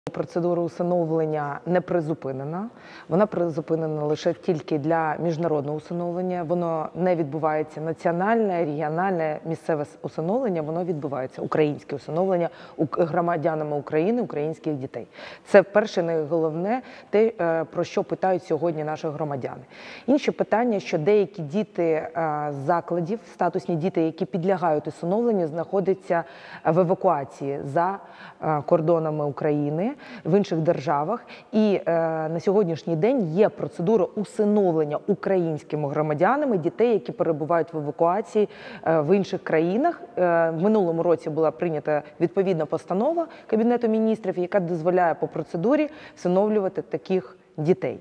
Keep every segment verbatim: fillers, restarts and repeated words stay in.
Процедура усиновлення не призупинена, вона призупинена лише тільки для міжнародного усиновлення, воно не відбувається національне, регіональне, місцеве усиновлення, воно відбувається, українське усиновлення громадянами України, українських дітей. Це перше, найголовне, те, про що питають сьогодні наші громадяни. Інше питання, що деякі діти з закладів, статусні діти, які підлягають усиновленню, знаходяться в евакуації за кордонами України, в інших державах. І е, на сьогоднішній день є процедура усиновлення українськими громадянами дітей, які перебувають в евакуації е, в інших країнах. Е, в минулому році була прийнята відповідна постанова Кабінету міністрів, яка дозволяє по процедурі всиновлювати таких дітей.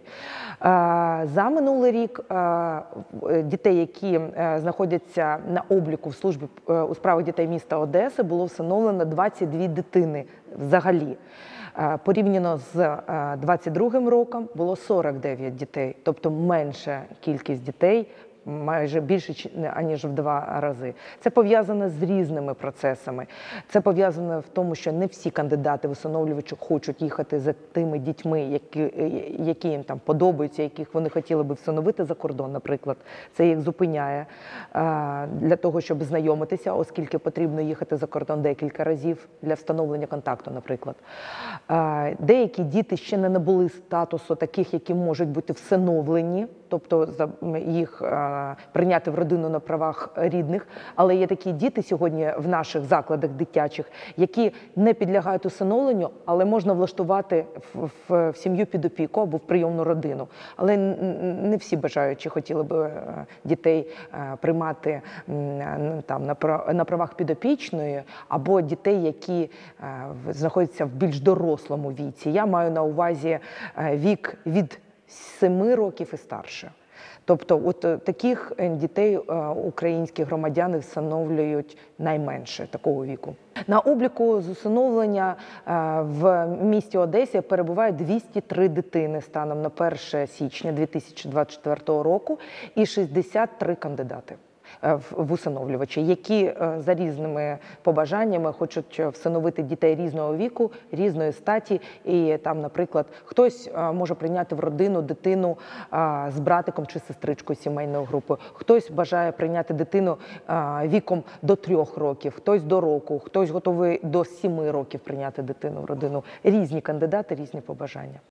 За минулий рік дітей, які знаходяться на обліку в службі у справах дітей міста Одеси, було всиновлено двадцять дві дитини взагалі. Порівняно з двадцять другим роком було сорок дев'ять дітей, тобто менша кількість дітей, майже більше, аніж в два рази. Це пов'язано з різними процесами. Це пов'язано в тому, що не всі кандидати в усиновлювачі хочуть їхати за тими дітьми, які, які їм там подобаються, яких вони хотіли би всиновити за кордон, наприклад. Це їх зупиняє для того, щоб знайомитися, оскільки потрібно їхати за кордон декілька разів для встановлення контакту, наприклад. Деякі діти ще не набули статусу таких, які можуть бути всиновлені, тобто їх прийняти в родину на правах рідних, але є такі діти сьогодні в наших закладах дитячих, які не підлягають усиновленню, але можна влаштувати в, в, в сім'ю під опіку або в прийомну родину. Але не всі бажаючі хотіли б дітей приймати там, на правах підопічної, або дітей, які знаходяться в більш дорослому віці. Я маю на увазі вік від семи років і старше. Тобто от таких дітей українські громадяни всиновлюють найменше такого віку. На обліку з усиновлення в місті Одесі перебуває двісті три дитини станом на перше січня дві тисячі двадцять четвертого року і шістдесят три кандидати в усиновлювачі, які за різними побажаннями хочуть всиновити дітей різного віку, різної статі. І там, наприклад, хтось може прийняти в родину дитину з братиком чи сестричкою сімейної групи, хтось бажає прийняти дитину віком до трьох років, хтось до року, хтось готовий до сіми років прийняти дитину в родину. Різні кандидати, різні побажання.